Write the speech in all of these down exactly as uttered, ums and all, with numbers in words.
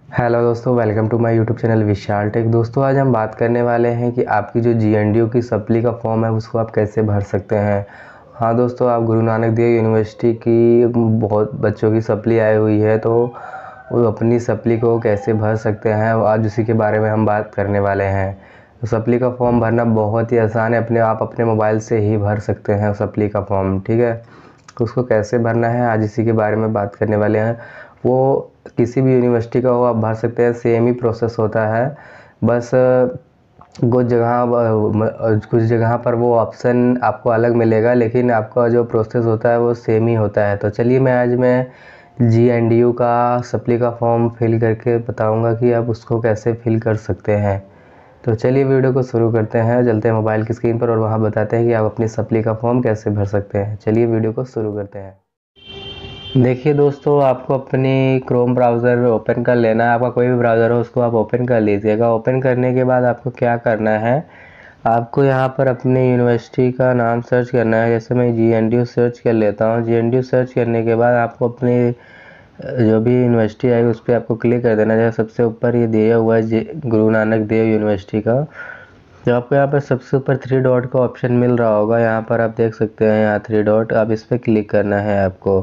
Hello दोस्तों, welcome to my YouTube channel Vishal Tech. दोस्तों आज हम बात करने वाले हैं कि आपकी जो जीएनडीयू की सप्ली का फॉर्म है उसको आप कैसे भर सकते हैं। हाँ दोस्तों, आप गुरु नानक देव यूनिवर्सिटी की बहुत बच्चों की सप्ली आई हुई है, तो वो अपनी सप्ली को कैसे भर सकते हैं आज उसी के बारे में हम बात करने वाले हैं। तो सप्ली का फॉर्म भरना बहुत ही आसान है, अपने आप अपने मोबाइल से ही भर सकते हैं सप्ली का फॉर्म। ठीक है, तो उसको कैसे भरना है आज इसी के बारे में बात करने वाले हैं। वो किसी भी यूनिवर्सिटी का हो आप भर सकते हैं, सेम ही प्रोसेस होता है। बस कुछ जगह कुछ जगह पर वो ऑप्शन आपको अलग मिलेगा, लेकिन आपका जो प्रोसेस होता है वो सेम ही होता है। तो चलिए मैं आज मैं जीएनडीयू का सप्ली का फॉर्म फिल करके बताऊंगा कि आप उसको कैसे फिल कर सकते हैं। तो चलिए वीडियो को शुरू करते हैं, चलते हैं मोबाइल की स्क्रीन पर और वहाँ बताते हैं कि आप अपनी सप्ली का फॉर्म कैसे भर सकते हैं। चलिए वीडियो को शुरू करते हैं। देखिए दोस्तों, आपको अपनी क्रोम ब्राउज़र ओपन कर लेना है। आपका कोई भी ब्राउज़र हो उसको आप ओपन कर लीजिएगा। ओपन करने के बाद आपको क्या करना है, आपको यहाँ पर अपनी यूनिवर्सिटी का नाम सर्च करना है। जैसे मैं जीएनडीयू सर्च कर लेता हूँ। जीएनडीयू सर्च करने के बाद आपको अपनी जो भी यूनिवर्सिटी आएगी उस पर आपको क्लिक कर देना है। जैसे सबसे ऊपर ये दिया हुआ है गुरु नानक देव यूनिवर्सिटी का, तो आपको यहाँ पर सबसे ऊपर थ्री डॉट का ऑप्शन मिल रहा होगा। यहाँ पर आप देख सकते हैं, यहाँ थ्री डॉट, आप इस पर क्लिक करना है आपको।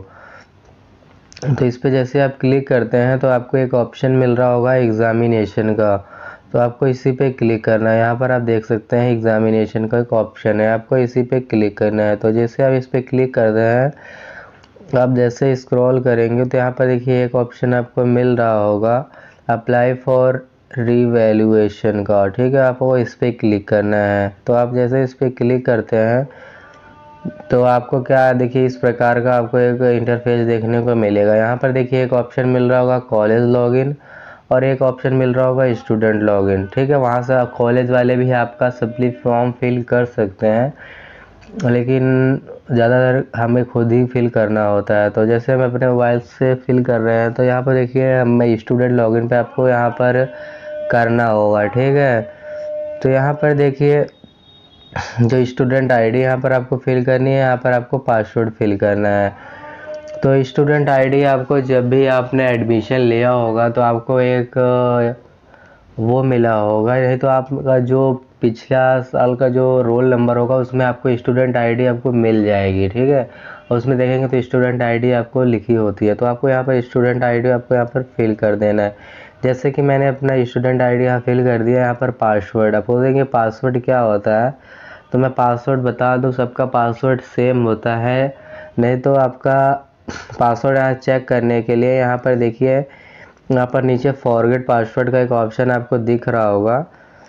तो इस पे जैसे आप क्लिक करते हैं तो आपको एक ऑप्शन मिल रहा होगा एग्जामिनेशन का, तो आपको इसी पे क्लिक करना है। यहाँ पर आप देख सकते हैं एग्जामिनेशन का एक ऑप्शन है, आपको इसी पे क्लिक करना है। तो जैसे आप इस पे क्लिक करते हैं, आप जैसे स्क्रॉल करेंगे तो यहाँ पर देखिए एक ऑप्शन आपको मिल रहा होगा अप्लाई फॉर रीवैल्यूएशन का। ठीक है, आपको इस पर क्लिक करना है। तो आप जैसे इस पर क्लिक करते हैं तो आपको क्या देखिए इस प्रकार का आपको एक इंटरफेस देखने को मिलेगा। यहाँ पर देखिए एक ऑप्शन मिल रहा होगा कॉलेज लॉगिन और एक ऑप्शन मिल रहा होगा स्टूडेंट लॉगिन। ठीक है, वहाँ से आप कॉलेज वाले भी आपका सप्ली फॉर्म फिल कर सकते हैं, लेकिन ज़्यादातर हमें खुद ही फिल करना होता है। तो जैसे हम अपने मोबाइल से फिल कर रहे हैं तो यहाँ पर देखिए हमें स्टूडेंट लॉगिन पे आपको यहाँ पर करना होगा। ठीक है, तो यहाँ पर देखिए जो स्टूडेंट आईडी यहाँ पर आपको फिल करनी है, यहाँ पर आपको पासवर्ड फिल करना है। तो स्टूडेंट आईडी आपको जब भी आपने एडमिशन लिया होगा तो आपको एक वो मिला होगा, नहीं तो आपका जो पिछला साल का जो रोल नंबर होगा उसमें आपको स्टूडेंट आईडी आपको मिल जाएगी। ठीक है, और उसमें देखेंगे तो स्टूडेंट आईडी आपको लिखी होती है। तो आपको यहाँ पर स्टूडेंट आईडी आपको यहाँ पर फिल कर देना है। जैसे कि मैंने अपना स्टूडेंट आईडी यहाँ फिल कर दिया। यहाँ पर पासवर्ड आप बोलेंगे पासवर्ड क्या होता है, तो मैं पासवर्ड बता दूं, सबका पासवर्ड सेम होता है। नहीं तो आपका पासवर्ड यहाँ चेक करने के लिए यहाँ पर देखिए, यहाँ पर नीचे फॉरगेट पासवर्ड का एक ऑप्शन आपको दिख रहा होगा।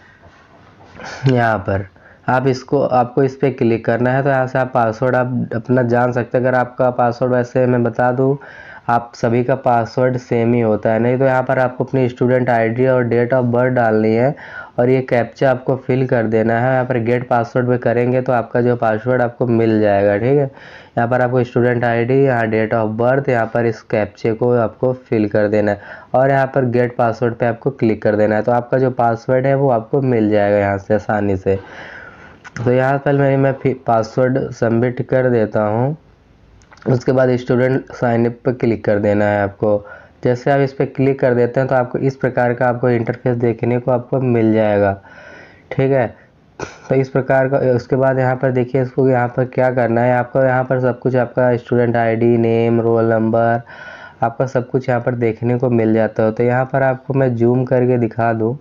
यहाँ पर आप इसको आपको इस पर क्लिक करना है, तो यहाँ से आप पासवर्ड आप अपना जान सकते हैं। अगर आपका पासवर्ड वैसे मैं बता दूं, आप सभी का पासवर्ड सेम ही होता है। नहीं तो यहाँ पर आपको अपनी स्टूडेंट आईडी और डेट ऑफ बर्थ डालनी है और ये कैप्चा आपको फिल कर देना है। यहाँ पर गेट पासवर्ड में करेंगे तो आपका जो पासवर्ड आपको मिल जाएगा। ठीक है, यहाँ पर आपको स्टूडेंट आईडी, यहाँ डेट ऑफ बर्थ, यहाँ पर इस कैप्चे को आपको फिल कर देना है और यहाँ पर गेट पासवर्ड पे आपको क्लिक कर देना है। तो आपका जो पासवर्ड है वो आपको मिल जाएगा यहाँ से आसानी से। तो यहाँ पर मैं मैं पासवर्ड सबमिट कर देता हूँ। उसके बाद स्टूडेंट साइन अप पर क्लिक कर देना है आपको। जैसे आप इस पर क्लिक कर देते हैं तो आपको इस प्रकार का आपको इंटरफेस देखने को आपको मिल जाएगा। ठीक है, तो इस प्रकार का। उसके बाद यहाँ पर देखिए इसको यहाँ पर क्या करना है, आपको यहाँ पर सब कुछ आपका student ID, name, roll number, आपका सब कुछ यहाँ पर देखने को मिल जाता है। तो यहाँ पर आपको मैं जूम करके दिखा दूँ,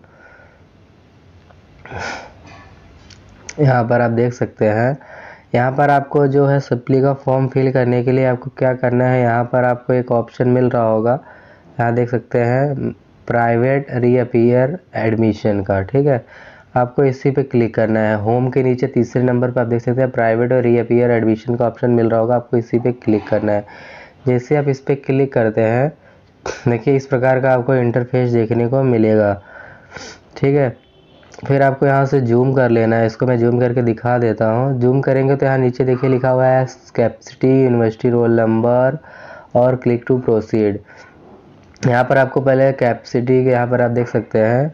यहाँ पर आप देख सकते हैं। यहाँ पर आपको जो है सप्ली का फॉर्म फिल करने के लिए आपको क्या करना है, यहाँ पर आपको एक ऑप्शन मिल रहा होगा, यहाँ देख सकते हैं प्राइवेट रीअपीयर एडमिशन का। ठीक है, आपको इसी पे क्लिक करना है। होम के नीचे तीसरे नंबर पर आप देख सकते हैं प्राइवेट और रीअपीयर एडमिशन का ऑप्शन मिल रहा होगा, आपको इसी पे क्लिक करना है। जैसे आप इस पर क्लिक करते हैं देखिए इस प्रकार का आपको इंटरफेस देखने को मिलेगा। ठीक है, फिर आपको यहाँ से जूम कर लेना है। इसको मैं जूम करके दिखा देता हूँ। जूम करेंगे तो यहाँ नीचे देखिए लिखा हुआ है कैपेसिटी, यूनिवर्सिटी रोल नंबर और क्लिक टू प्रोसीड। यहाँ पर आपको पहले कैपेसिटी के यहाँ पर आप देख सकते हैं,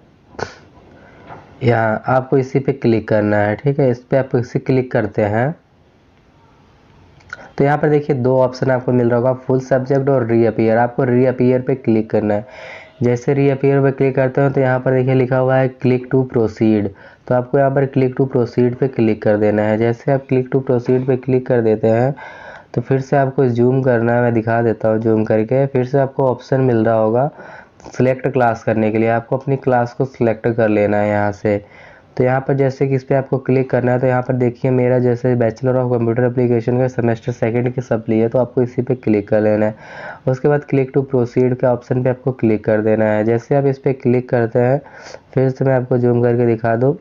यहाँ आपको इसी पे क्लिक करना है। ठीक है, इस पर आप इसी क्लिक करते हैं तो यहाँ पर देखिए दो ऑप्शन आपको मिल रहा होगा, फुल सब्जेक्ट और रीअपीयर। आपको रीअपीयर पे क्लिक करना है। जैसे रीअपीयर पे क्लिक करते हो तो यहाँ पर देखिए लिखा हुआ है क्लिक टू प्रोसीड, तो आपको यहाँ पर क्लिक टू प्रोसीड पे क्लिक कर देना है। जैसे आप क्लिक टू प्रोसीड पे क्लिक कर देते हैं तो फिर से आपको जूम करना है, मैं दिखा देता हूँ जूम करके। फिर से आपको ऑप्शन मिल रहा होगा सिलेक्ट क्लास करने के लिए, आपको अपनी क्लास को सिलेक्ट कर लेना है यहाँ से। तो यहाँ पर जैसे कि इस पर आपको क्लिक करना है तो यहाँ पर देखिए मेरा जैसे बैचलर ऑफ कंप्यूटर एप्लीकेशन का सेमेस्टर सेकंड की सप्ली है, तो आपको इसी पे क्लिक कर लेना है। उसके बाद क्लिक टू प्रोसीड के ऑप्शन पे आपको क्लिक कर देना है। जैसे आप इस पर क्लिक करते हैं, फिर से मैं आपको जूम करके दिखा दूँ,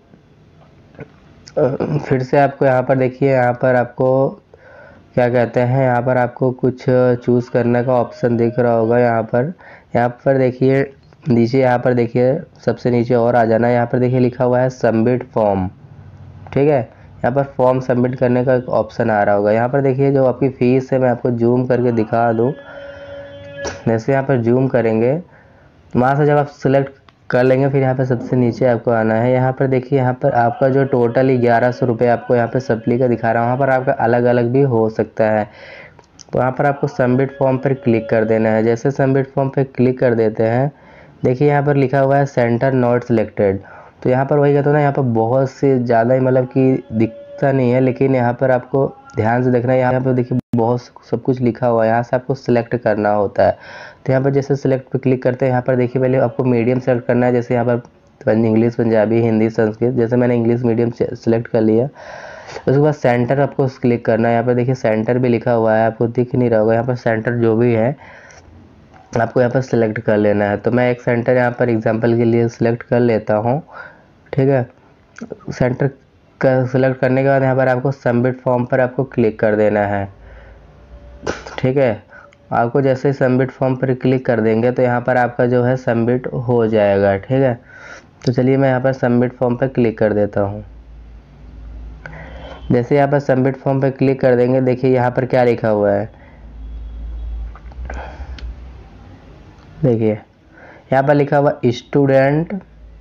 फिर से आपको यहाँ पर देखिए, यहाँ पर आपको क्या कहते हैं, यहाँ पर आपको कुछ चूज़ करने का ऑप्शन दिख रहा होगा। यहाँ पर यहाँ पर देखिए नीचे, यहाँ पर देखिए सबसे नीचे और आ जाना है। यहाँ पर देखिए लिखा हुआ है सबमिट फॉर्म, ठीक है। यहाँ पर फॉर्म सबमिट करने का एक ऑप्शन आ रहा होगा। यहाँ पर देखिए जो आपकी फ़ीस है, मैं आपको जूम करके दिखा दूँ। जैसे यहाँ पर जूम करेंगे, वहाँ से जब आप सिलेक्ट कर लेंगे फिर यहाँ पर सबसे नीचे आपको आना है। यहाँ पर देखिए यहाँ पर आपका जो टोटल ही ग्यारह सौ रुपये आपको यहाँ पर सप्ली का दिखा रहा है, वहाँ पर आपका अलग अलग भी हो सकता है। तो वहाँ पर आपको सबमिट फॉर्म पर क्लिक कर देना है। जैसे सबमिट फॉर्म पर क्लिक कर देते हैं, देखिए यहाँ पर लिखा हुआ है सेंटर नॉट सिलेक्टेड। तो यहाँ पर वही कहते हो ना, यहाँ पर बहुत से ज़्यादा ही मतलब कि दिखता नहीं है, लेकिन यहाँ पर आपको ध्यान से देखना है। यहाँ पर देखिए बहुत सब कुछ लिखा हुआ है, यहाँ से आपको सिलेक्ट करना होता है। तो यहाँ पर जैसे सिलेक्ट पे क्लिक करते हैं, यहाँ पर देखिए पहले आपको मीडियम सेलेक्ट करना है। जैसे यहाँ पर इंग्लिश, पंजाबी, हिंदी, संस्कृत, जैसे मैंने इंग्लिश मीडियम सेलेक्ट कर लिया। उसके बाद सेंटर आपको क्लिक करना है। यहाँ पर देखिए सेंटर भी लिखा हुआ है, आपको दिख नहीं रहा होगा। यहाँ पर सेंटर जो भी है आपको यहाँ पर सिलेक्ट कर लेना है। तो मैं एक सेंटर यहाँ पर एग्जांपल के लिए सिलेक्ट कर लेता हूँ, ठीक है। सेंटर का सिलेक्ट करने के बाद यहाँ पर आपको सबमिट फॉर्म पर आपको क्लिक कर देना है, ठीक है। आपको जैसे सबमिट फॉर्म पर क्लिक कर देंगे तो यहाँ पर आपका जो है सबमिट हो जाएगा, ठीक है। तो चलिए मैं यहाँ पर सबमिट फॉर्म पर क्लिक कर देता हूँ। जैसे यहाँ पर सबमिट फॉर्म पर क्लिक कर देंगे, देखिए यहाँ पर क्या लिखा हुआ है, देखिए यहाँ पर लिखा हुआ स्टूडेंट,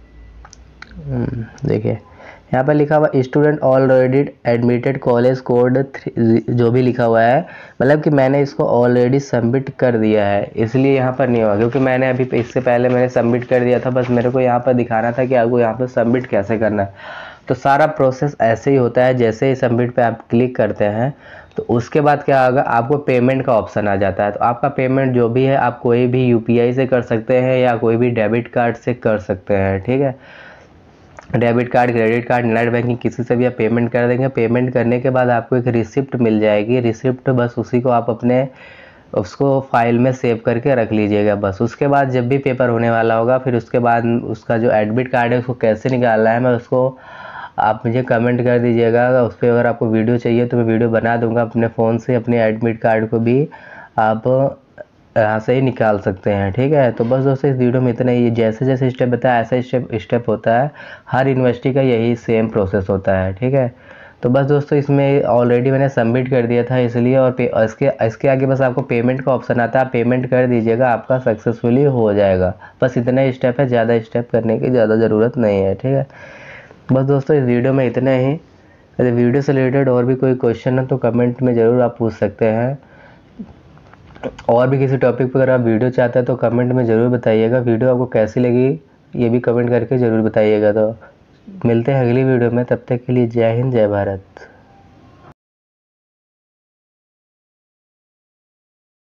देखिए यहाँ पर लिखा हुआ student already admitted college code, जो भी लिखा हुआ है मतलब कि मैंने इसको ऑलरेडी सबमिट कर दिया है, इसलिए यहाँ पर नहीं हुआ। क्योंकि मैंने अभी इससे पहले मैंने सबमिट कर दिया था, बस मेरे को यहाँ पर दिखाना था कि आपको यहाँ पर सबमिट कैसे करना है। तो सारा प्रोसेस ऐसे ही होता है। जैसे ही सबमिट पे आप क्लिक करते हैं तो उसके बाद क्या होगा, आपको पेमेंट का ऑप्शन आ जाता है। तो आपका पेमेंट जो भी है आप कोई भी यूपीआई से कर सकते हैं या कोई भी डेबिट कार्ड से कर सकते हैं, ठीक है। Debit card, credit card, net banking, किसी से भी आप पेमेंट कर देंगे। पेमेंट करने के बाद आपको एक रिसिप्ट मिल जाएगी। रिसिप्ट बस उसी को आप अपने उसको फाइल में सेव करके रख लीजिएगा बस। उसके बाद जब भी पेपर होने वाला होगा, फिर उसके बाद उसका जो एडमिट कार्ड है उसको कैसे निकालना है, मैं उसको आप मुझे कमेंट कर दीजिएगा। उस पर अगर आपको वीडियो चाहिए तो मैं वीडियो बना दूंगा अपने फ़ोन से। अपने एडमिट कार्ड को भी आप यहाँ से ही निकाल सकते हैं, ठीक है। तो बस दोस्तों इस वीडियो में इतना ही। जैसे जैसे स्टेप बताया ऐसा स्टेप स्टेप होता है, हर यूनिवर्सिटी का यही सेम प्रोसेस होता है, ठीक है। तो बस दोस्तों इसमें ऑलरेडी मैंने सबमिट कर दिया था इसलिए, और पे, इसके इसके आगे बस आपको पेमेंट का ऑप्शन आता है, आप पेमेंट कर दीजिएगा, आपका सक्सेसफुली हो जाएगा। बस इतना ही स्टेप है, ज़्यादा स्टेप करने की ज़्यादा ज़रूरत नहीं है, ठीक है। बस दोस्तों इस वीडियो में इतना ही। अगर वीडियो से रिलेटेड और भी कोई क्वेश्चन है तो कमेंट में ज़रूर आप पूछ सकते हैं। और भी किसी टॉपिक पर अगर आप वीडियो चाहते हैं तो कमेंट में ज़रूर बताइएगा। वीडियो आपको कैसी लगी ये भी कमेंट करके ज़रूर बताइएगा। तो मिलते हैं अगली वीडियो में, तब तक के लिए जय हिंद, जय भारत।